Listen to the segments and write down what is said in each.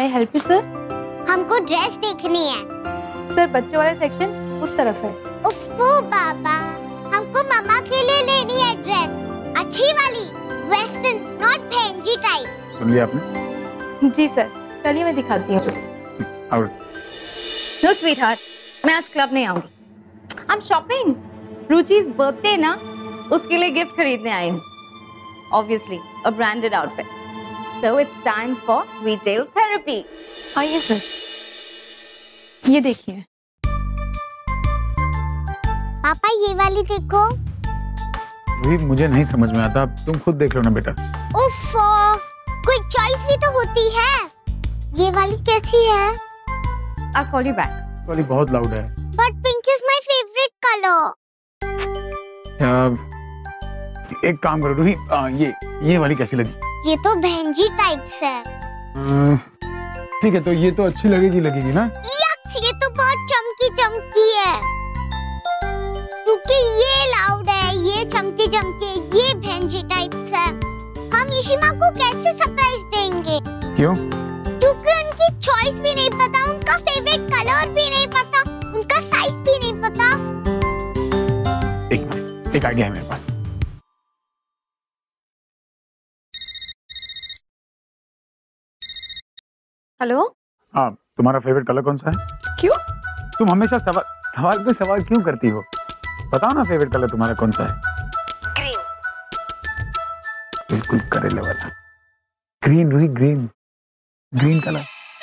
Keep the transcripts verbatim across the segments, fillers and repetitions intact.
I help you sir? हमको dress देखनी है। सर बच्चों वाला सेक्शन उस तरफ है। उफ़्फ़ो बाबा, हमको मम्मा के लिए लेनी है ड्रेस, अच्छी वाली, वेस्टर्न, नॉट फैंसी टाइप। सुन लिया आपने? जी सर, चलिए मैं दिखाती हूँ। नो स्वीटहार्ट, मैं आज क्लब नहीं आऊंगी। I am shopping. Ruchi's birthday ना, उसके लिए गिफ्ट खरीदने आई हूँ। Obviously, a branded outfit. So it's time for retail therapy. आइए सर, ये देखिए। पापा ये वाली देखो। वही मुझे नहीं समझ में आता, तुम खुद देख लो ना बेटा। उफ़्फ़ो, कोई चॉइस भी तो होती है। ये वाली कैसी है? I'll call you back. वाली बहुत लाउड है। But pink is my favorite color. एक काम करो रूही, ये ये वाली कैसी लगी? ये तो भैंजी टाइप्स है। ठीक है, तो ये तो अच्छी लगेगी लगेगी ना? यक्स, ये तो बहुत चमकी चमकी है। क्योंकि ये लाउड है, ये चमकी चमकी, ये भैंजी टाइप्स है। हम इशिमा को कैसे सरप्राइज देंगे? क्यों? क्योंकि उनकी चॉइस भी नहीं पता, उनका फेवरेट कलर भी नहीं पता, उनका साइज भी नहीं पता। एक मिनट, एक आइडिया है मेरे पास। हेलो? हाँ, तुम्हारा फेवरेट कलर कौन सा है? क्यों? तुम हमेशा सवाल सवाल पे सवाल क्यों करती हो? बताओ ना फेवरेट कलर तुम्हारा कौन सा है? ग्रीन। बिल्कुल करेले वाला। Green Ruhi, green green colour.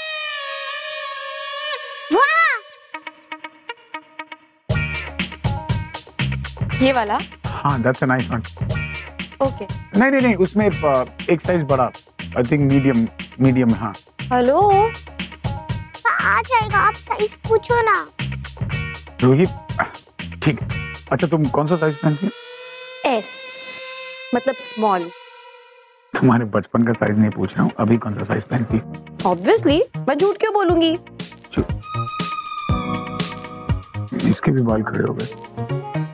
ये वाला? हाँ, that's a nice one. Okay. नहीं नहीं नहीं, उसमें एक साइज बड़ा, आई थिंक मीडियम मीडियम। हाँ हेलो, आ जाएगा, आप साइज पूछो ना। रूही, ठीक है। अच्छा, तुम कौन सा साइज पहनती हो? एस मतलब स्मॉल। तुम्हारे बचपन का साइज नहीं पूछ रहा हूँ, अभी कौन सा साइज पहनती हो? ऑब्वियसली, मैं झूठ क्यों बोलूंगी? इसके भी बाल खड़े हो गए।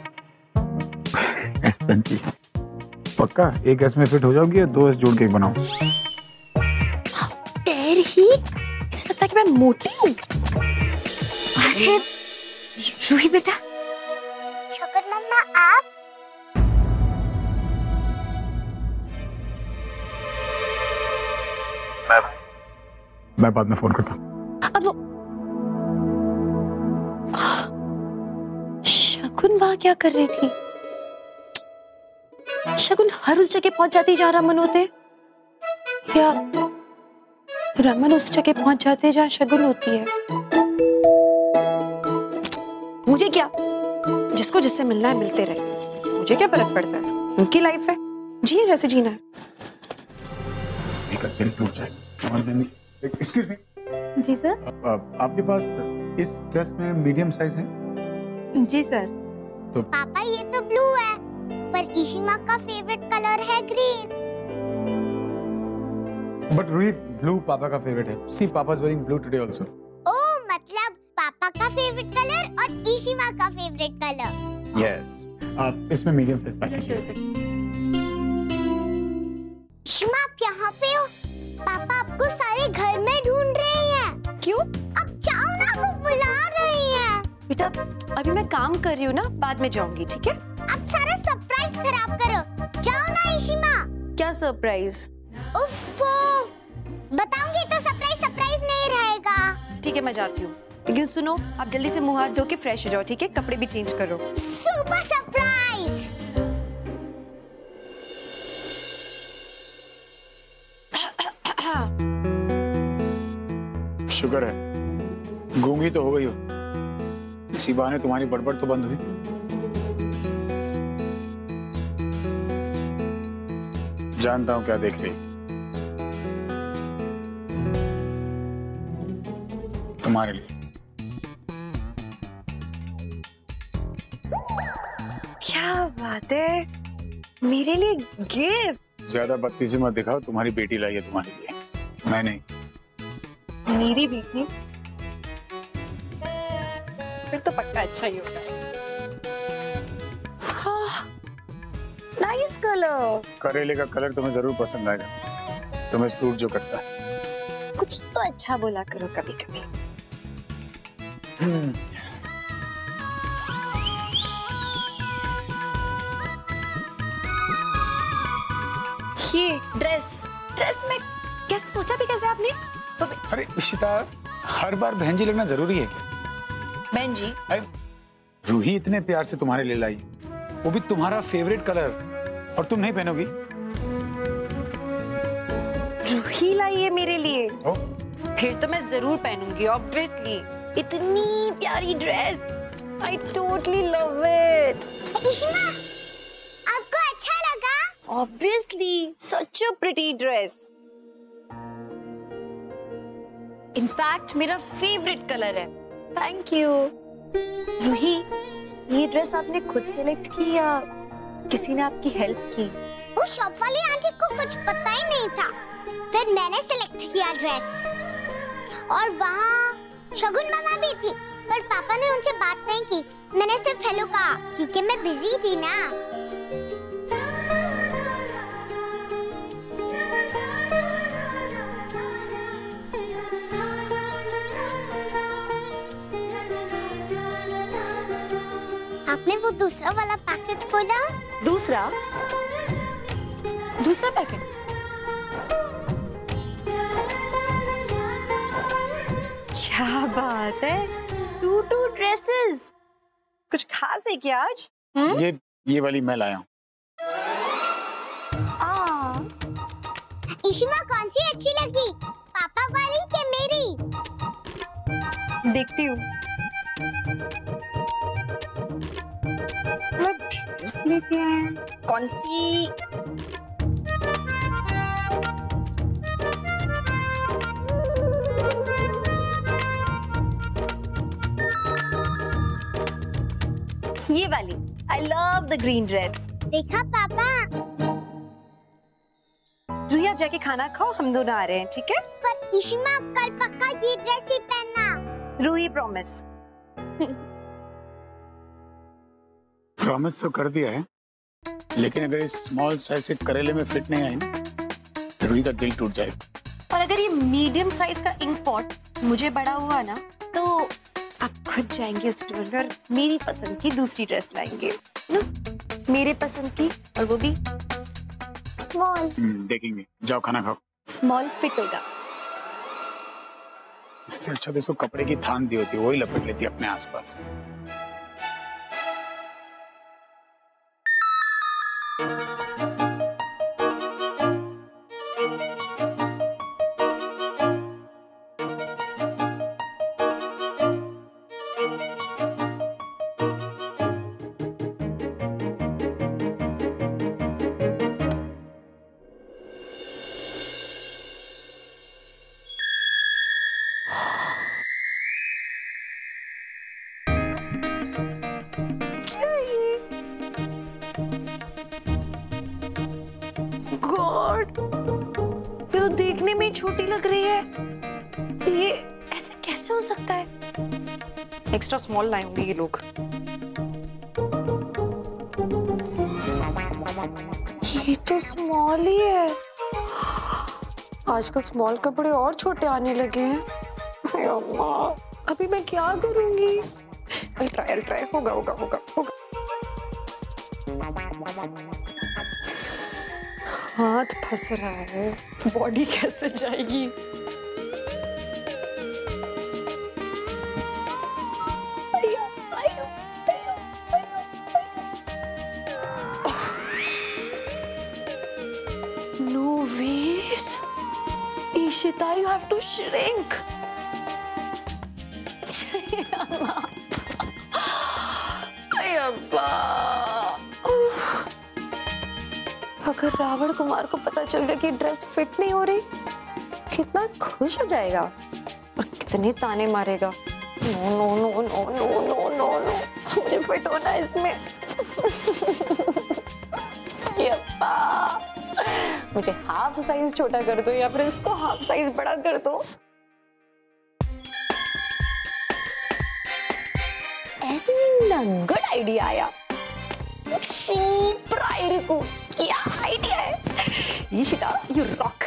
एस पहनती है पक्का? एक एस में फिट हो जाओगी या दो एस जोड़ के बनाओ? डेयर ही, इसे लगता है कि मैं मोटी हूँ। अरे रूही बेटा। शुक्र मम्मा, आप? मैं मैं बाद में फोन करता हूँ। अब शगुन वहां क्या कर रही थी? शगुन हर उस जगह पहुंच जाती जहां रमन होते, या रमन उस जगह पहुंच जाते जहां शगुन होती है। मुझे क्या, जिसको जिससे मिलना है मिलते रहे, मुझे क्या फर्क पड़ता है? उनकी लाइफ है, जिए जैसे जीना है। Excuse me. जी सर। आपके पास इस ड्रेस में मीडियम साइज है? जी सर। तो पापा ये तो ब्लू है, पर इशिमा का फेवरेट कलर है ग्रीन। बट रूही, ब्लू पापा का फेवरेट है। सी, पापा is wearing blue today also. Oh, मतलब पापा का फेवरेट कलर और इशिमा का फेवरेट कलर। यस। आप इसमें मीडियम साइज पैक कीजिए। इशिमा, आप यहाँ पे हो? पापा आपको सारे घर में ढूंढ रहे हैं। क्यों? अब जाओ ना, वो बुला रही हैं। बेटा, अभी मैं काम कर रही हूँ ना, बाद में जाऊंगी, ठीक है? अब सारा सरप्राइज खराब करो। जाओ ना इशिमा। क्या सरप्राइज? उफ़्फ़ो, बताऊंगी तो सरप्राइज सरप्राइज नहीं रहेगा। ठीक है, मैं जाती हूँ, लेकिन सुनो, आप जल्दी से मुंह हाथ धो के फ्रेश हो जाओ, ठीक है? कपड़े भी चेंज करो। Super surprise. शुक्र है गूंगी तो हो गई हो, इसी बहाने तुम्हारी बड़बड़ तो बंद हुई। जानता हूं क्या देख रही, तुम्हारे लिए। क्या बात है, मेरे लिए गिफ्ट। ज्यादा बत्तीसी मत दिखाओ, तुम्हारी बेटी लाई है तुम्हारे लिए, मैं नहीं। मेरी बेटी? फिर तो पक्का अच्छा ही होगा। हाँ, नाइस कलर। करेले का कलर तुम्हें जरूर पसंद आएगा, तुम्हें सूट जो करता है। कुछ तो अच्छा बोला करो कभी कभी। हम्म। ये ड्रेस ड्रेस में कैसे सोचा भी कैसे आपने? तो अरे इशिता, हर बार बहन जी लगना जरूरी है क्या? बहन जी, अरे रूही इतने प्यार से तुम्हारे लिए लाई, वो भी तुम्हारा फेवरेट कलर, और तुम नहीं पहनोगी? रूही लाई है मेरे लिए। ओ? फिर तो मैं जरूर पहनूंगी ऑब्वियसली। इतनी प्यारी dress, I totally love it. Ishima, आपको अच्छा लगा? Obviously, such a pretty dress. In fact, मेरा favorite color है। Thank you. रूही, ये ड्रेस आपने खुद सेलेक्ट की या किसी ने आपकी हेल्प की? वो शॉप वाली आंटी को कुछ पता ही नहीं था, फिर मैंने सिलेक्ट किया ड्रेस। और वहाँ शगुन मामा भी थी, पर पापा ने उनसे बात नहीं की। मैंने सिर्फ हेलो कहा क्योंकि मैं बिजी थी ना। आपने वो दूसरा वाला पैकेट खोला? दूसरा दूसरा पैकेट? क्या बात है, टू टू ड्रेसेस। कुछ खास है क्या आज? हुँ? ये ये वाली मैं लाया हूँ। इशिमा, कौन सी अच्छी लगी, पापा वाली कि मेरी? देखती हूँ। ड्रेस लेके आए, कौन सी? ये वाली। I love the green dress. देखा पापा? रूही, आप जाके खाना खाओ, हम दोनों आ रहे हैं, ठीक है? पर इशिमा, कल पक्का ये ड्रेस ही पहनना। रूही, प्रॉमिस। प्रॉमिस तो कर दिया है, लेकिन अगर इस स्मॉल साइज के करेले में फिट नहीं आई ना, तो रूही का दिल टूट जाएगा। और अगर ये मीडियम साइज का इंक पॉट मुझे बड़ा हुआ ना, तो आप खुद जाएंगे स्टोर में और मेरी पसंद की दूसरी ड्रेस लाएंगे ना, मेरे पसंद की, और वो भी स्मॉल। देखेंगे, जाओ खाना खाओ। स्मॉल फिट होगा। इससे अच्छा तो कपड़े की थान दी होती, वही लपेट लेती अपने आसपास। गॉड, ये तो देखने में ही छोटी लग रही है। ये ऐसे कैसे हो सकता है? एक्स्ट्रा स्मॉल लाए होंगे ये लोग। ये तो स्मॉल ही है। आजकल स्मॉल कपड़े और छोटे आने लगे हैं। अम्मा, अभी मैं क्या करूंगी? I'll try, I'll try. होगा होगा होगा होगा। हाथ फंस रहा है, बॉडी कैसे जाएगी? आयो, आयो, आयो, आयो, आयो। No ways, Ishita, you have to shrink. अगर रावण कुमार को पता चल गया कि ड्रेस फिट नहीं हो रही, कितना खुश हो जाएगा और कितने ताने मारेगा। No no no no no no no no, मुझे फिट होना है इसमें। यप्पा, मुझे हाफ साइज छोटा कर दो या फिर इसको हाफ साइज बड़ा कर दो। गुड आइडिया आया। प्रायर को क्या आइडिया है? ईशिता, you rock.